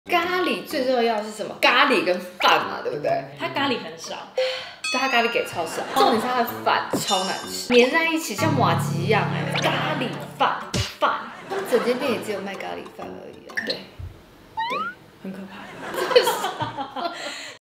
咖喱最重要的是什么？咖喱跟饭嘛，对不对？ 它咖喱很少， 对，它咖喱给超少，重点是它的饭超难吃，粘在一起像麻糬一样咖喱饭的饭，他们整间店也只有卖咖喱饭而已啊。 对，很可怕。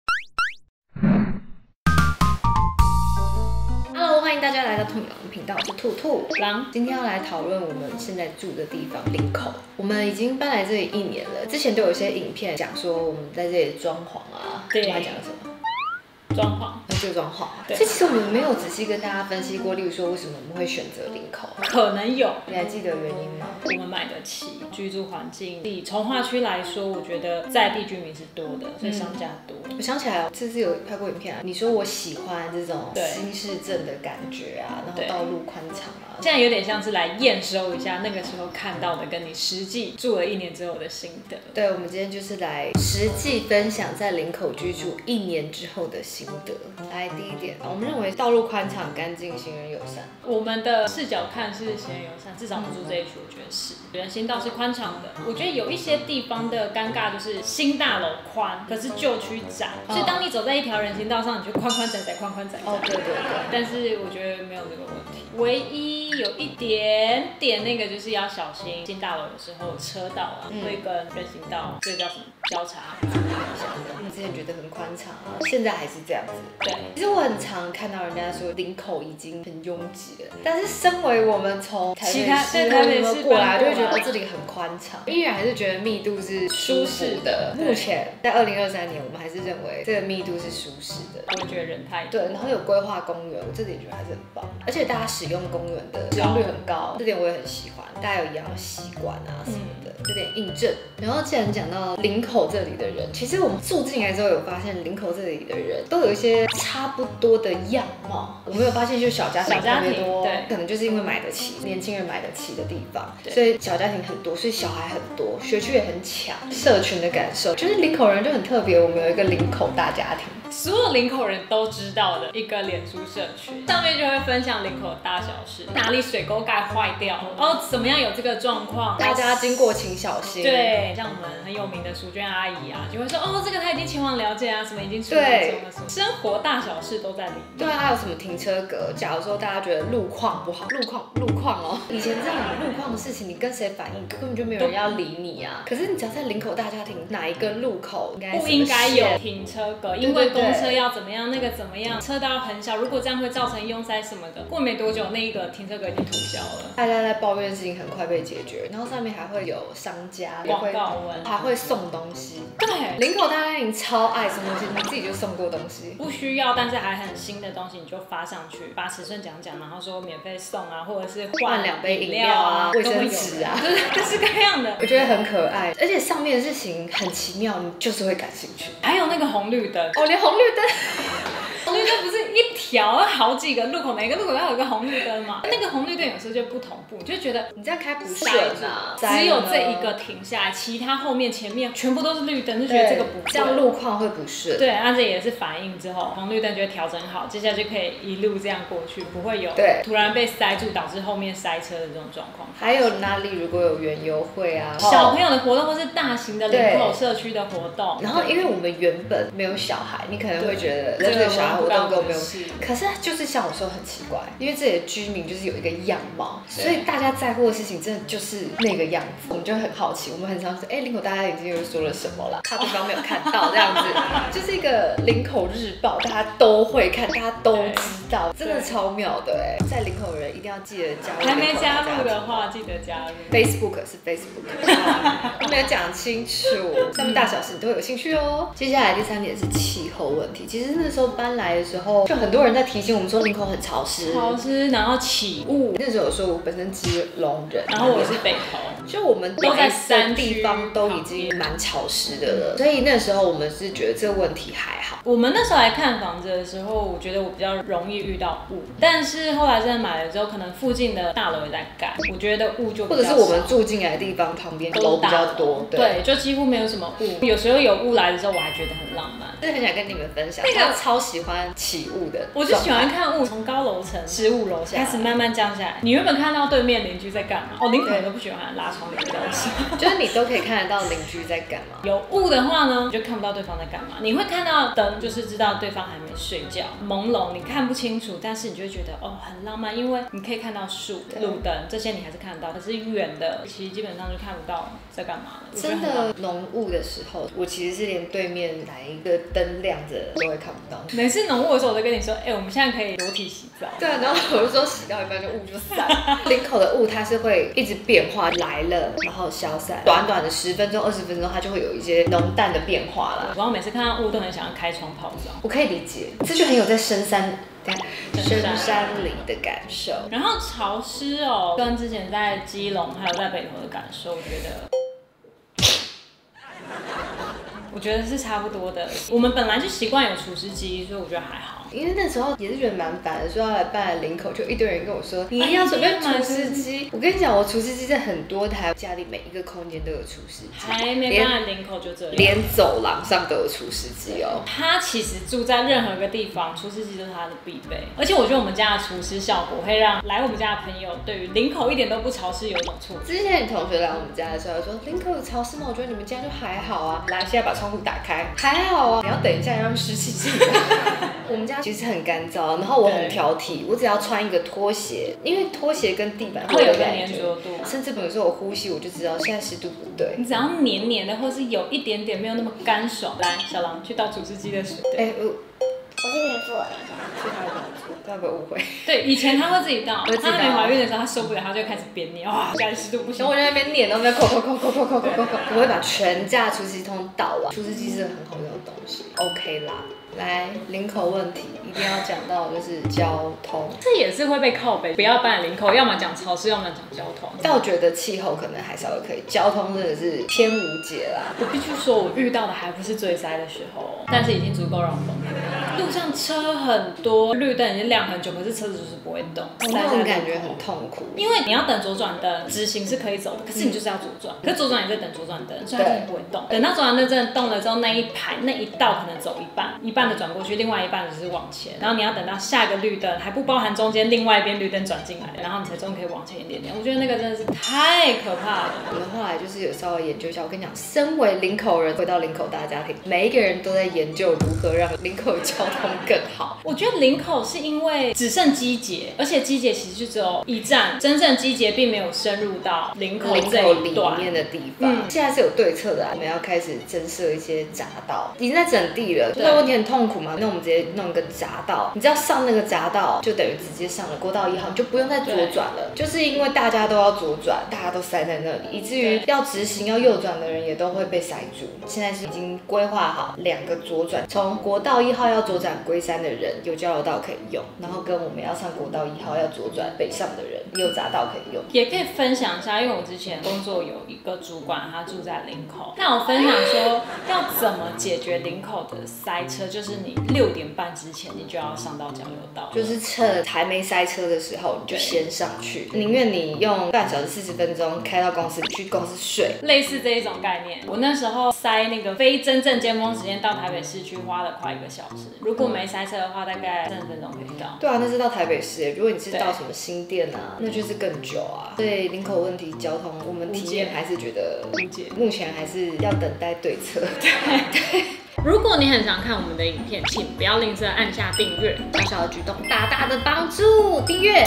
Hello， 欢迎大家来到兔女郎频道，我是兔兔狼。 今天要来讨论我们现在住的地方林口。我们已经搬来这里1年了，之前都有一些影片讲说我们在这里的装潢啊， 对， 我们还讲了什么？ 装潢， 就装潢。 对， 所以其实我们没有仔细跟大家分析过，例如说为什么我们会选择林口， 可能有。 你还记得原因吗？ 我们买得起，居住环境以从化区来说，我觉得在地居民是多的，所以商家多。 我想起来哦，这次有拍过影片啊，你说我喜欢这种新市镇的感觉啊，然后道路宽敞啊， 现在有点像是来验收一下那个时候看到的，跟你实际住了1年之后的心得。 对，我们今天就是来实际分享在林口居住1年之后的心得。来，第一点，我们认为道路宽敞、干净、行人友善。 我们的视角看是行人友善，至少我们住这一区，我觉得是人行道是宽敞的。我觉得有一些地方的尴尬就是新大楼宽，可是旧区窄，所以当你走在一条人行道上，你就宽宽窄窄，宽宽窄窄。 哦，对对对。 但是我觉得没有这个问题，唯一有一点点那个就是要小心新大楼有时候车道啊会跟人行道这叫什么交叉。 我们之前觉得很宽敞啊，现在还是这样子。 对， 其实我很常看到人家说林口已经很拥挤了，但是身为我们从台北市过来，就会觉得这里很宽敞，依然还是觉得密度是舒适的。目前在2023年，我们还是认为这个密度是舒适的。 我觉得人太多， 对，然后有规划公园，我这点觉得还是很棒，而且大家使用公园的使用率很高，这点我也很喜欢，大家有一样的习惯啊什么的，有点印证。然后既然讲到林口这里的人，其实我们住进来之后有发现，林口这里的人都有一些差不多的样貌。我们有发现，就小家庭特别多，可能就是因为买得起，年轻人买得起的地方，所以小家庭很多，所以小孩很多，学区也很强，社群的感受，就是林口人就很特别。我们有一个林口大家庭。 所有林口人都知道的一个脸书社群，上面就会分享林口的大小事，哪里水沟盖坏掉了，哦，怎么样有这个状况， 大家经过请小心。 对，像我们很有名的淑娟阿姨啊，就会说，哦，这个她已经前往了解啊，什么已经处理中了，什么生活大小事都在里面。 对啊，还有什么停车格，假如说大家觉得路况不好，路况哦，以前这种路况的事情，你跟谁反映，根本就没有人要理你啊。可是你只要在林口大家庭哪一个路口不应该有停车格，因为公车要怎么样，那个怎么样，车道很小，如果这样会造成拥塞什么的。过没多久，那一个停车格已经涂销了。 大家在抱怨的事情很快被解决，然后上面还会有商家广告文， 还会送东西。 对， 林口大家庭超爱送东西，你自己就送过东西。 不需要，但是还很新的东西，你就发上去，把尺寸讲，然后说免费送啊，或者是换2杯饮料啊，卫生纸啊， 就是各式各样的。 我觉得很可爱，而且上面的事情很奇妙，你就是会感兴趣。 还有那个红绿灯， 哦，连红绿灯。 红绿灯不是一条，好几个路口，每个路口要有一个红绿灯嘛。那个红绿灯有时候就不同步，你就觉得你这样开不顺啊。 只有这一个停下来，其他后面前面全部都是绿灯，就觉得这个不对， 这样路况会不顺。 对，那这也是反应之后，红绿灯就会调整好，接下来就可以一路这样过去，不会有突然被塞住导致后面塞车的这种状况。 还有哪里如果有园游会啊， 小朋友的活动或是大型的林口社区的活动， 然后因为我们原本没有小孩，你可能会觉得这个小孩活动跟我没有。可是就是像我说很奇怪，因为这里的居民就是有一个样貌，所以大家在乎的事情真的就是那个样子，我们就很好奇，我们很常说，林口大家已经又说了什么了？他对方没有看到这样子，就是一个林口日报，大家都会看，大家都知道，真的超妙的在林口人一定要记得加入， 还没加入的话记得加入。 Facebook 是 Facebook， 我没有讲清楚，上面大小事你都会有兴趣哦。接下来第3点是气候问题，其实那时候搬来的时候，就很多人在提醒我们说林口很潮湿， 然后起雾。 那时候有说我本身基隆人， 然后我是北投， 就我们都在山地方都已经蛮潮湿的了，所以那时候我们是觉得这个问题还好。 我们那时候来看房子的时候，我觉得我比较容易遇到雾，但是后来真的买了之后，可能附近的大楼也在盖，我觉得雾就比较少，或者是我们住进来的地方旁边楼比较多， 对，就几乎没有什么雾。有时候有雾来的时候，我还觉得很浪漫， 就是很想跟你们分享。那个超喜欢起雾的， 我就喜欢看雾从高楼层15楼开始慢慢降下来。你原本看到对面邻居在干嘛？林口人都不喜欢拉出窗帘标识。 就是你都可以看得到邻居在干嘛。 有雾的话呢，你就看不到对方在干嘛。你会看到灯，就是知道对方还没睡觉，朦胧你看不清楚，但是你就会觉得哦很浪漫，因为你可以看到树、路灯这些你还是看得到，可是远的其实基本上就看不到在干嘛了。 真的浓雾的时候，我其实是连对面哪一个灯亮着都会看不到。 每次浓雾的时候，我都跟你说，我们现在可以裸体洗澡。 对啊，然后我就说洗到一半就雾就散了。林口的雾它是会一直变化，来了然后消散，短短的10分钟、20分钟，它就会有一些浓淡的变化啦。 然后每次看到雾都很想要开窗泡澡。 我可以理解，这就很有在深山里的感受。 然后潮湿哦，跟之前在基隆还有在北投的感受，我觉得是差不多的。我们本来就习惯有除湿机，所以我觉得还好。 因为那时候也是觉得蛮烦的，说要来办林口，就一堆人跟我说你一定要准备除湿机。我跟你讲，我除湿机在很多台，家里每一个空间都有除湿机， 还没办法林口就这样， 连走廊上都有除湿机哦。 他其实住在任何一个地方，除湿机都是他的必备。而且我觉得我们家的除湿效果会让来我们家的朋友对于林口一点都不潮湿有一种错觉。 之前你同学来我们家的时候说林口有潮湿吗？我觉得你们家就还好啊。来，现在把窗户打开，还好啊。你要等一下让湿气进来。我们家其实很干燥，然后我很挑剔，我只要穿一个拖鞋，因为拖鞋跟地板会有个粘着度， 甚至比如说我呼吸，我就知道现在湿度不对。 你只要黏黏的，或是有一点点没有那么干爽。来，小狼去倒除湿机的水。 我是没做， 是他的错，大家不要误会。 对，以前他会自己倒，他还没怀孕的时候，他受不了，他就开始边念，哇，家里湿度不行。 然后我在那边念，然后在扣，我会把全架除湿机通倒完。除湿机是很好用的东西 ，OK 啦。来，林口问题一定要讲到就是交通， 这也是会被靠北，不要办林口，要么讲潮湿，要么讲交通。 但我觉得气候可能还稍微可以，交通真的是偏无解啦。 我必须说，我遇到的还不是最塞的时候，但是已经足够让我崩溃。路上车很多，绿灯已经亮很久，可是车子就是不会动， 那种感觉很痛苦。 因为你要等左转灯，直行是可以走的，可是你就是要左转，可是左转也在等左转灯，所以它真的不会动。等到左转灯真的动了之后，那一排那一道可能走一半的转过去，另外一半只是往前，然后你要等到下一个绿灯，还不包含中间另外一边绿灯转进来，然后你才终于可以往前一点点。我觉得那个真的是太可怕了。 我们后来就是有稍微研究一下，我跟你讲，身为林口人，回到林口大家庭，每一个人都在研究如何让林口的交通更好。 我觉得林口是因为只剩机捷，而且机捷其实就只有一站，真正机捷并没有深入到林口这一段里面的地方。现在是有对策的我们要开始增设一些匝道，已经在整地了。那问题很痛苦嘛？那我们直接弄一个匝道，你只要上那个匝道，就等于直接上了国道1号，你就不用再左转了。就是因为大家都要左转，大家都塞在那里，以至于要直行要右转的人也都会被塞住。现在是已经规划好2个左转，从国道1号要左转龟山的人有交流道可以用，然后跟我们要上国道1号要左转北上的人也有匝道可以用。 也可以分享一下，因为我之前工作有一个主管，他住在林口，那我分享说要怎么解决林口的塞车，就是你6点半之前你就要上到交流道， 就是趁还没塞车的时候你就先上去，宁愿你用半小时40分钟开到公司，去公司睡， 类似这一种概念。我那时候塞那个非真正尖峰时间到台北市区花了快1个小时，如果没塞车的话，大概30分钟可以到。 对啊，那是到台北市，如果你是到什么新店啊，那就是更久啊。所以林口问题交通，我们体验还是觉得目前还是要等待对策。 对。如果你很想看我们的影片，请不要吝啬按下订阅， 小小的举动，大大的帮助，订阅。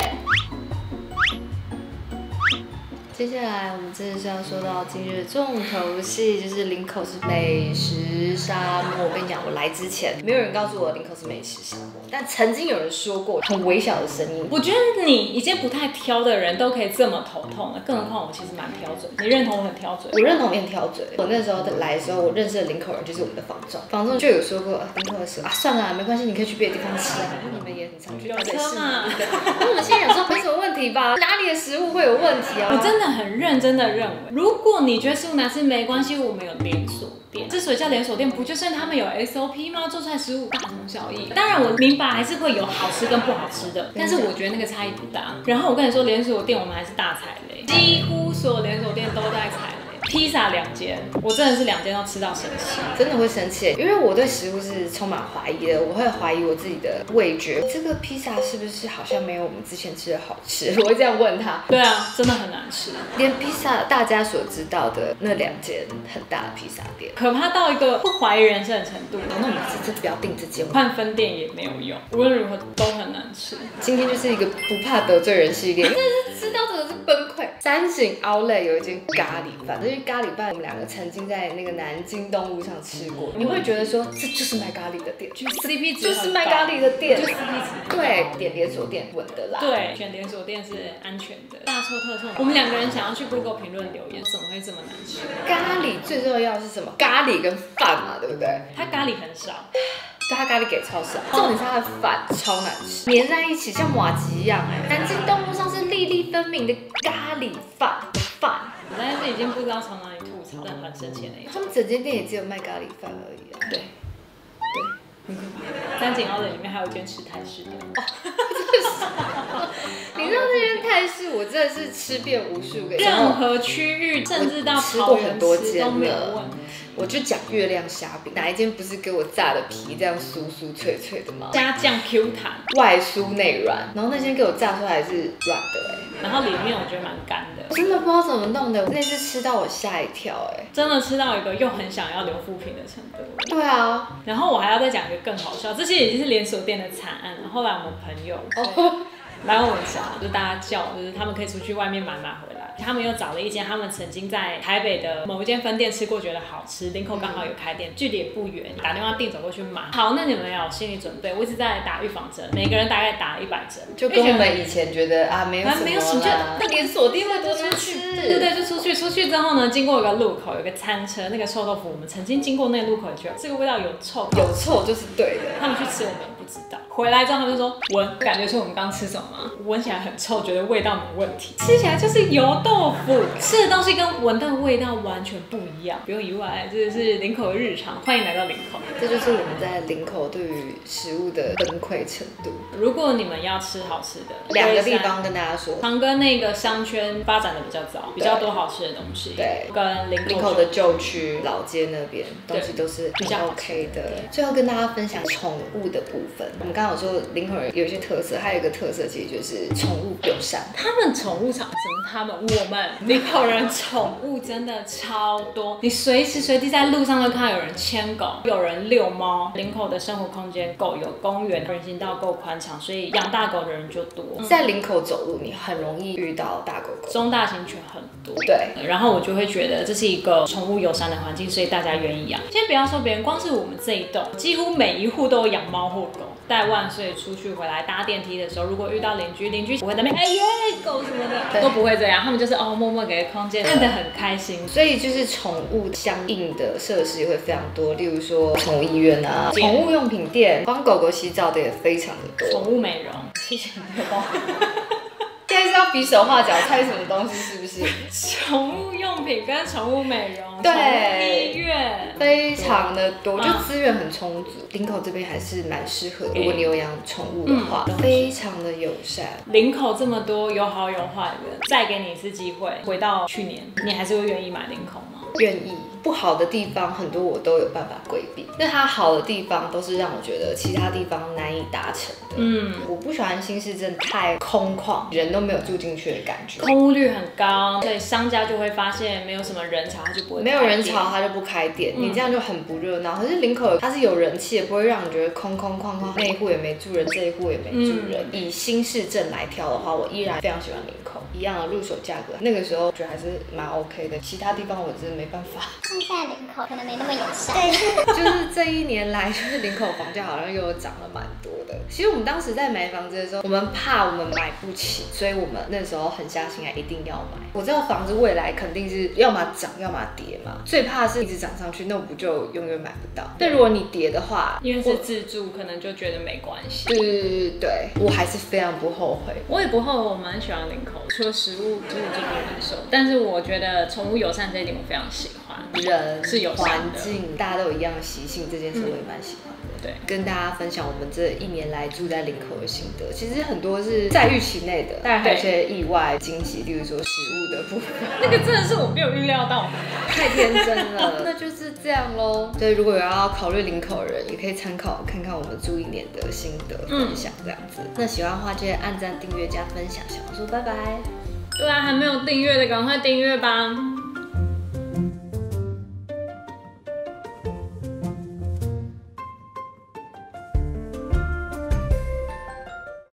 接下来我们真的是要说到今日重头戏，就是林口是美食沙漠。我跟你讲，我来之前没有人告诉我林口是美食沙漠，但曾经有人说过，很微小的声音。 我觉得你已经不太挑的人都可以这么头痛了，更何况我其实蛮挑嘴。你认同我很挑嘴？ 我认同你很挑嘴。我那时候来的时候，我认识的林口人就是我们的房仲，房仲就有说过，林口的时候算了，没关系，你可以去别的地方吃啊，因为你们也很常去台北市嘛。那我们现在想说没什么问题吧？哪里的食物会有问题啊？ 我真的很认真的认为，如果你觉得食物难吃没关系，我们有连锁店。之所以叫连锁店，不就是他们有 SOP 吗？做出来食物大同小异。当然我明白还是会有好吃跟不好吃的，但是我觉得那个差异不大。然后我跟你说，连锁店我们还是大踩雷，几乎所有连锁店都在踩雷。 披萨2间，我真的是2间都吃到生气， 真的会生气，因为我对食物是充满怀疑的，我会怀疑我自己的味觉，这个披萨是不是好像没有我们之前吃的好吃？我会这样问他。 对啊，真的很难吃， 连披萨大家所知道的那2间很大的披萨店， 可怕到一个不怀疑人生的程度。 那我们这不要订这间， 换分店也没有用，无论如何都很难吃。 今天就是一个不怕得罪人系列，真的是吃到真的是崩溃。三井 Outlet 有一间咖喱饭，因为咖喱饭我们2个曾经在那个南京东路上吃过，你会觉得说这就是卖咖喱的店， 就 CP 值就是卖咖喱的店， 就 CP 值对，点连锁店稳的啦。 对，选连锁店是安全的。大错特错，我们2个人想要去 Google 评论留言，怎么会这么难吃？ 咖喱最重要的是什么？咖喱跟饭嘛，对不对？ 它咖喱很少。 他咖喱给超少，重点是他的饭超难吃，粘在一起像麻糬一样。南京东路上是粒粒分明的咖喱饭。 我但是已经不知道从哪里吐槽，但很生气的那种。 他们整间店也只有卖咖喱饭而已啊。 对，很可怕。三井奥的里面还有一间吃泰式的。 你知道那间泰式，我真的是吃遍无数个， 任何区域，甚至到吃过很多间都没有问题。 我就讲月亮虾饼，哪一间不是给我炸的皮这样酥酥脆脆的吗？ 加酱 Q 弹， 外酥内软，然后那间给我炸出来是软的然后里面我觉得蛮干的， 我真的不知道怎么弄的，那次吃到我吓一跳真的吃到一个又很想要留负评的程度。 对啊， 然后我还要再讲一个更好笑，这些已经是连锁店的惨案了。后来我们朋友来问我家，就是大家叫，就是他们可以出去外面买回来。他们又找了一间他们曾经在台北的某一间分店吃过，觉得好吃，林口刚好有开店，距离也不远，打电话订走过去买。好，那你们要有心理准备，我一直在打预防针，每个人大概打100针， 就跟我们以前觉得啊没有什么啦， 那连锁店会多出去，对，就出去之后呢，经过一个路口，有个餐车，那个臭豆腐，我们曾经经过那个路口也觉得这个味道有臭就是对的。 他们去吃我们也不知道，回来之后他们就说闻，感觉出我们刚吃什么吗？闻起来很臭，觉得味道没问题，吃起来就是油豆腐，吃的东西跟闻到的味道完全不一样，不用意外，这是林口的日常，欢迎来到林口。 这就是我们在林口对于食物的崩溃程度。 如果你们要吃好吃的 ，2个地方跟大家说， 长庚那个商圈发展的比较早，比较多好吃的东西， 对， 跟林口的旧区老街那边东西都是比较 OK 的。最后跟大家分享宠物的部分，我们刚刚有说林口人有一些特色，还有一个特色其实就是宠物友善。 他们宠物场我们林口人宠物真的超多，你随时随地在路上都看到有人牵狗，有人遛猫。林口的生活空间够，有公园，人行道够宽敞，所以养大狗的人就多。 在林口走路，你很容易遇到大狗狗， 中大型犬很多。 对， 然后我就会觉得这是一个宠物友善的环境，所以大家愿意养。先不要说别人，光是我们这一栋，几乎每一户都有养猫或狗。带万岁出去回来搭电梯的时候，如果遇到邻居不会在那边哎耶狗什么的，都不会这样，他们就是默默给个空间，看得很开心。 所以就是宠物相应的设施也会非常多，例如说宠物医院啊、宠物用品店，帮狗狗洗澡的也非常的多。 宠物美容，谢谢你的帮现在是要比手画脚猜什么东西是不是？ 宠物用品跟宠物美容， 对， 医院非常的多，就资源很充足。林口这边还是蛮适合的，如果你有养宠物的话，非常的友善。 林口这么多有好有坏的，再给你一次机会，回到去年，你还是会愿意买林口吗？ 愿意。不好的地方很多我都有办法规避，那它好的地方都是让我觉得其他地方难以达成的。我不喜欢新市镇太空旷，人都没有住进去的感觉， 空屋率很高，所以商家就会发现没有什么人潮，他就不会开店， 没有人潮他就不开店，你这样就很不热闹。可是林口它是有人气，也不会让你觉得空空旷旷，那一户也没住人，这一户也没住人。以新市镇来挑的话，我依然非常喜欢林口，一样的入手价格，那个时候觉得还是蛮 OK 的，其他地方我真的没办法。 现在林口可能没那么友善， 就是这一年来，就是林口房价好像又涨了蛮多的。其实我们当时在买房子的时候，我们怕我们买不起，所以我们那时候狠下心来一定要买。我知道房子未来肯定是要么涨要么跌嘛，最怕是一直涨上去，那我不就永远买不到？但如果你跌的话， 因为是自住，可能就觉得没关系。 对，我还是非常不后悔。 我也不后悔，我蛮喜欢林口，除了食物就是我最不能忍受，但是我觉得宠物友善这一点我非常喜欢。 欢， 人是友善的环境，大家都有一样的习性，这件事我也蛮喜欢的。 对， 跟大家分享我们这1年来住在林口的心得，其实很多是在预期内的，当然还有一些意外惊喜，例如说食物的部分， 那个真的是我没有预料到的， 太天真了。那就是这样咯。所以如果有要考虑林口的人，也可以参考看看我们住1年的心得分享这样子。那喜欢的话，记得按赞、订阅、加分享。小红书，拜拜。 对啊，还没有订阅的赶快订阅吧。